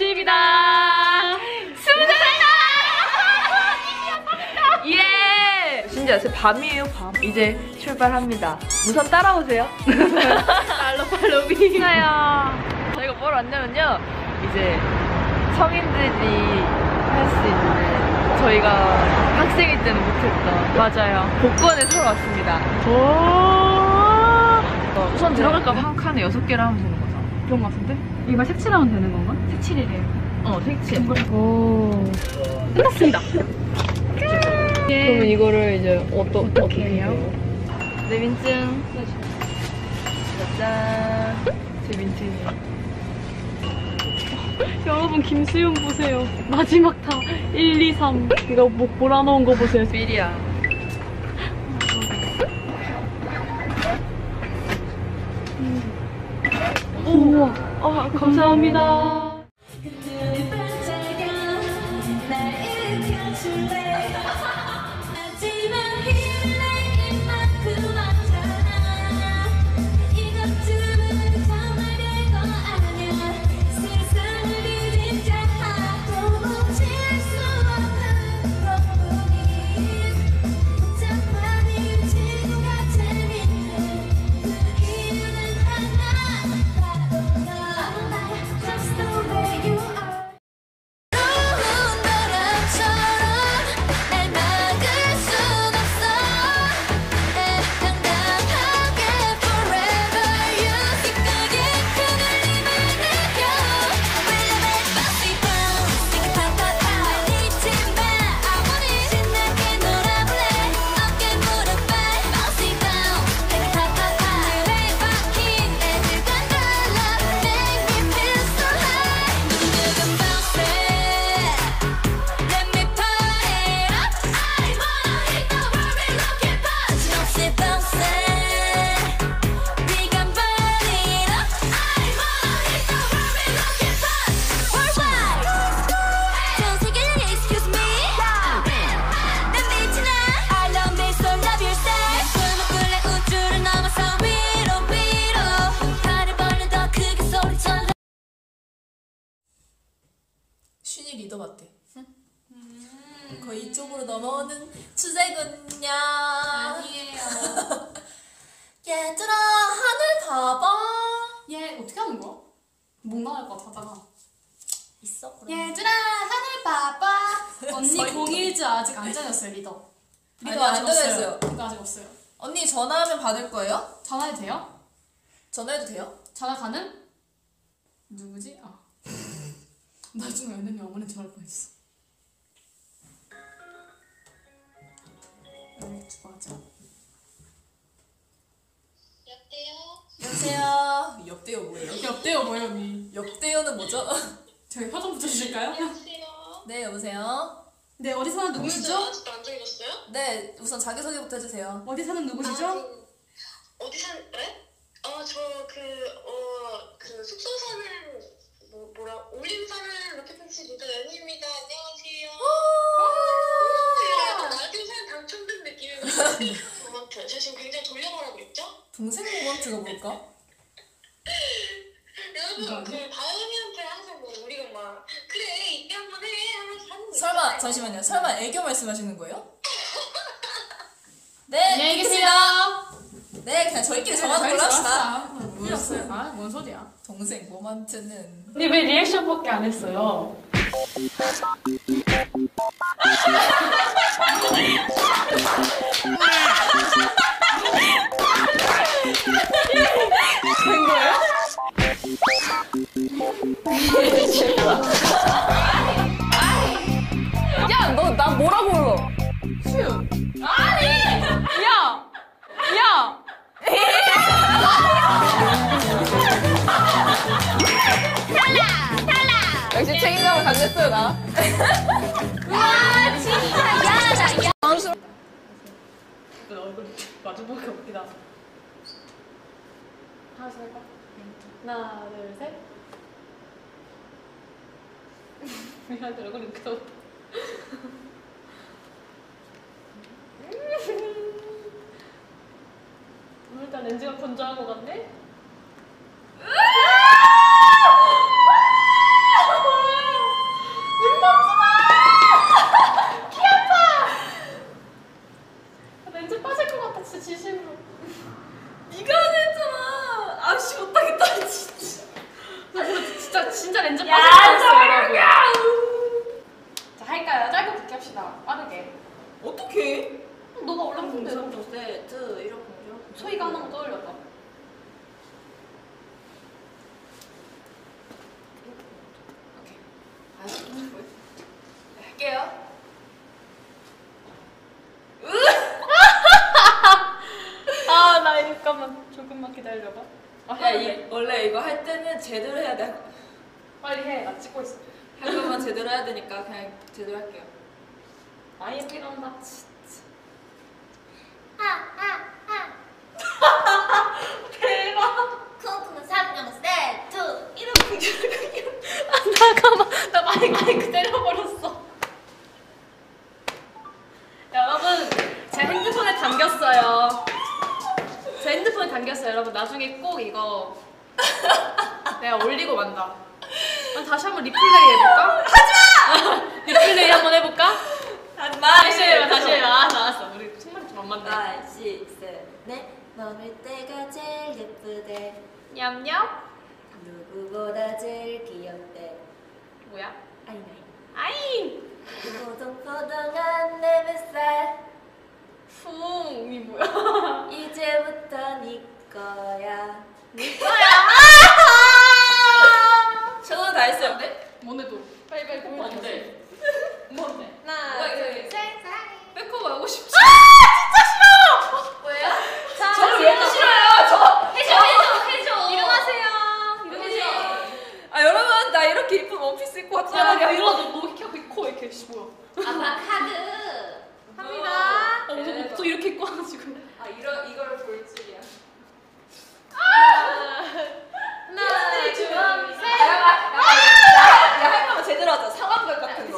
수진입니다. 수진이다! 예! 진짜 밤이에요, 밤. 이제 출발합니다. 우선 따라오세요. 팔로비. 저희가 뭘 왔냐면요. 이제 성인들이 할 수 있는 저희가 학생일 때는 못했던 맞아요. 복권을 사러 왔습니다. 우선 들어갈까 봐 한 칸에 6개를 하면 되는 거죠. 그런 거 같은데? 이거 색칠하면 되는 건가? 색칠이래요. 색칠. 오. 끝났습니다. 그러면 이거를 이제 어떻게 해요? 내 민증. 짜잔. 제 민증이에요. 여러분 김수윤 보세요. 마지막 타 1, 2, 3 이거 몰아넣은 거 보세요. 필이야. 우와. 감사합니다. 슌이 리더 같대. 거의 이쪽으로 넘어오는 추세군요. 아니에요. 얘들아 하늘 봐봐. 얘 어떻게 하는 거야? 못 나갈 것 같다가. 있어? 그럼. 얘들아 하늘 봐봐. 언니 01주 아직 안 정했어요 리더. 리더 아직 없어요. 리더 아직 없어요. 언니 전화하면 받을 거예요? 전화해도 돼요? 전화해도 돼요? 전화 가능? 누구지? 나중에 연은이 어머니 전화할 뻔했어. 여기 두고 하자. 여보세요? 옆대요 뭐예요? 옆대요 뭐예요 언니? 옆대요는 뭐죠? 저희 화 좀 붙여주실까요? 네 여보세요? 네 어디 사는 누구시죠? 아직도 안 정해졌어요? 네 우선 자기소개부터 해주세요. 어디 사는 누구시죠? 어디 네? 그 숙소 사는 올림 사는 로켓펀치 리더 연희입니다. 안녕하세요. 약간 라디오 사연 당첨된 느낌이거든요. 모먼트. 제가 지금 굉장히 돌려말하고 있죠? 동생 모먼트가 뭘까? 여러분 그 다은이한테 항상 우리가 막 그래 이때 한번 해 하면서 하는 거 설마 잠시만요. 설마 애교 말씀하시는 거예요? 네 안녕히 계세요. 네 그냥 저희끼리 정하는 걸로 합시다. 필요 없어요. 뭔 소리야? 동생 모먼트는 근데 왜 리액션밖에 안 했어요? 된 거예요? 야, 너 나 뭐라고 불러? 수윤. 아니! 야! 야! 탈락! 역시 책임감을 가졌어요, 나. 와, 진짜 야다, 야. 얼굴 마주보기가 웃기다. 하나, 둘, 셋. 하나, 둘, 셋. 미안한데 얼굴이 웃기다. 오늘따라 렌즈가 건조한 것 같네? 멘트 빠질 것 같아 진짜 진심으로. 네가 안 했잖아. 아씨 못하겠다 진짜. 나 진짜 렌즈 빠질 것 같았어요 여러분. 자 할까요? 짧고 굵게 합시다. 빠르게. 어떡해? 너가 올라온 대로. 세트 이렇게 소희가 하는 거 떠올려봐. 할게요. 아 나 잠깐만 조금만 기다려봐. 원래 이거 할 때는 제대로 해야 돼. 빨리 해. 나 찍고 있어. 할 거면 제대로 해야 되니까 그냥 제대로 할게요. 아 예쁘게 나온다. 대박. 쿵쿵 3종 세트 이렇게 잠깐만 나 마이크 때려버렸어. 여러분 제 핸드폰에 담겼어요. 제 핸드폰에 담겼어요. 여러분 나중에 꼭 이거 내가 올리고 만다. 다시 한번 리플레이 해볼까? 하지마! 리플레이 한번 해볼까? 다시 해봐. 나왔어. 우리 정말 좀 안 맞네. 5, 6, 7, 8 머물 때가 제일 예쁘대 냠냠. 누구보다 제일 귀엽대 뭐야? 아이네 아잉. 포동포동한 내 뱃살 쿵. 이 뭐야? 이제부터 네 거야 저도 다 했어요 네? 뭐네도. 빨리빨리 보여줘. 뭔데? 하나 둘셋 백허브 하고 싶지. 뭐예요? 저를 왜 싫어요? 해줘. 일어나세요. 아 여러분 나 이렇게 이쁜 원피스 입고 야, 왔잖아 나 일어나. 너 코 이렇게 뭐야? 아바카드 합니다. 저 이렇게 입고 와가지고. 아 이걸 볼 줄이야 하나, 둘, 셋. 할 거면 제대로 하자 상황극 같은 거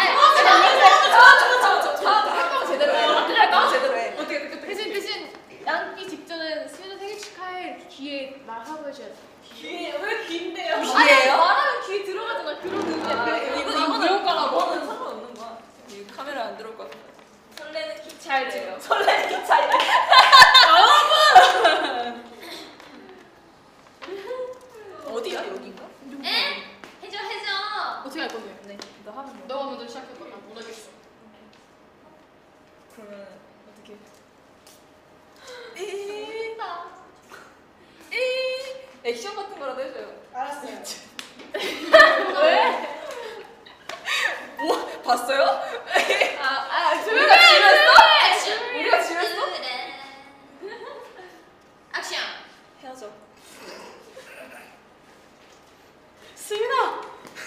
할 거면 제대로 해 제대로 해 대신 양기 직전에 수윤이 생일 축하해 귀에 말하고 해줘야 돼. 귀에 왜 귀인데요? 아니, 귀예요? 말하면 귀에 들어가잖아. 그런 의미야. 이거는 무효과라고. 이거는 상관없는 거야 이거 카메라 안 들어올 것 같아 설레는 잘 설레는 기차이래 어디야 여기인가? 해줘. 어떻게 할 건데? 네 너 하면 돼 너가 먼저 시작해봐. 나 못하겠어. 그러면 어떻게 액션 같은 거라도 해줘요 알았어요 왜? 뭐 봤어요? 우리가 지렸어? 우리가 지렸어? 액션. 헤어져 수윤아.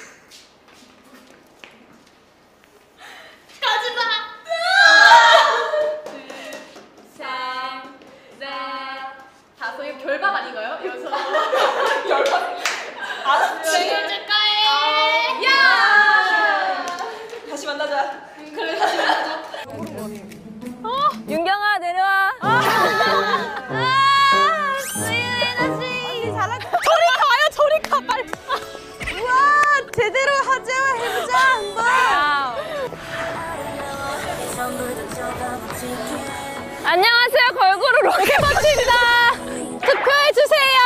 가지마. 다섯 이거 결박 아닌가요? 여기서 생일 축하해. 야. 다시 만나자 그래 다시 만나자. 윤경아 내려와. 수윤아 씨 잘한다. 저리 가 빨리. 우와 제대로 하자 해보자 한번. 안녕하세요 걸그룹 로켓펀치입니다. 투표해 주세요.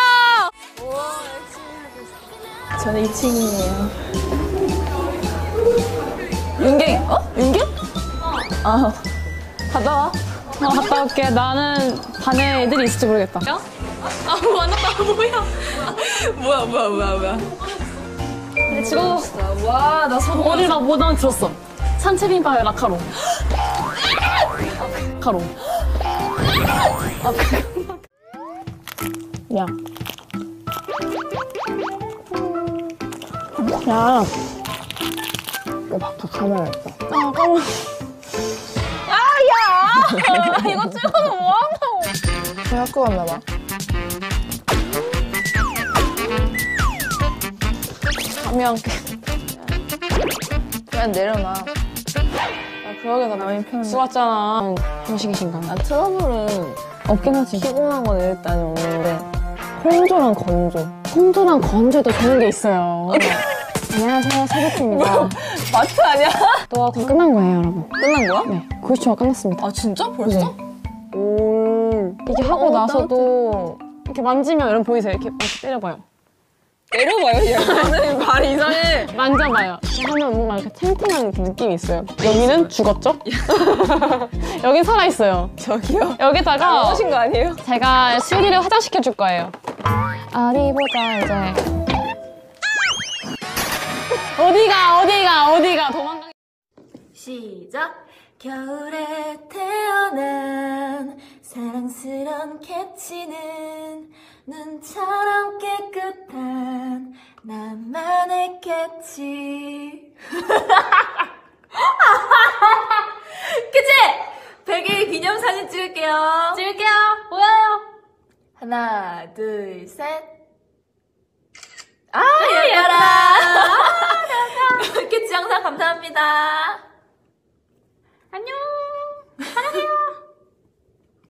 저는 2층이에요. 윤경 윤경? 갔다 와. 갔다 올게. 나는 반에 애들이 있을지 모르겠다. 뭐야. 근데 지금 와나 성공. 어딜 나 뭐나 들었어. 산채비빔밥에 라카롱. 카롱. 야. 야. 이거 바꿔 카메라 있다. 까먹. 야! 이거 찍어서 뭐 한다고? 학교 갔나 봐. 가면 그냥 내려놔. 그러게나 남의 편은 수고했잖아. 형식이신가? 나 트러블은 없긴 하지. 피곤한 건 일단 없는데 홍조랑 건조. 홍조랑 건조도 좋은 게 있어요. 안녕하세요, 사기팀입니다. 마트 아니야? 또 끝난 거예요, 여러분. 끝난 거야? 네, 90초가 끝났습니다. 아 진짜? 벌써? 네. 이게 하고 나서도 이렇게 만지면 여러분 보이세요? 이렇게 때려봐요. 때려봐요, 얘는 말이 이상해. 만져봐요. 이렇게 하면 뭔가 이렇게 탱탱한 느낌이 있어요. 여기는 죽었죠? 여긴 살아있어요. 저기요? 여기다가 넣으신 거 아니에요? 제가 수리를 화장시켜 줄 거예요. 어디 보자, 이제. 어디가 도망가. 시작. 겨울에 태어난 사랑스런 캐치는 눈처럼 깨끗한 나만의 캐치. 그치? 100일 기념사진 찍을게요. 찍을게요. 보여요. 하나, 둘, 셋. 예뻐라. 캐치 항상 감사합니다.